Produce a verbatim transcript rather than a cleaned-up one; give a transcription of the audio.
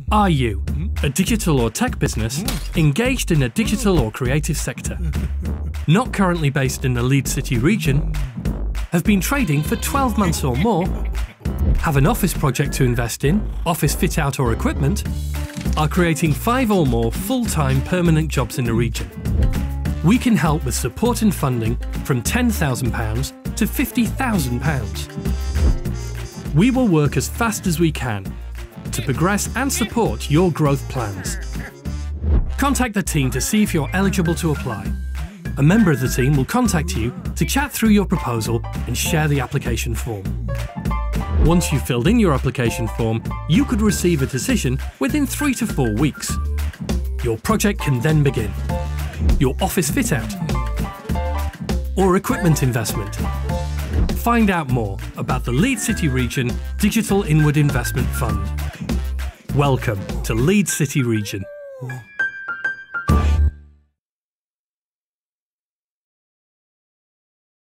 Are you a digital or tech business engaged in a digital or creative sector? Not currently based in the Leeds City Region? Have been trading for twelve months or more? Have an office project to invest in, office fit out or equipment? Are creating five or more full-time permanent jobs in the region? We can help with support and funding from ten thousand pounds to fifty thousand pounds. We will work as fast as we can to progress and support your growth plans. Contact the team to see if you're eligible to apply. A member of the team will contact you to chat through your proposal and share the application form. Once you've filled in your application form, you could receive a decision within three to four weeks. Your project can then begin. Your office fit out or equipment investment. Find out more about the Leeds City Region Digital Inward Investment Fund. Welcome to Leeds City Region.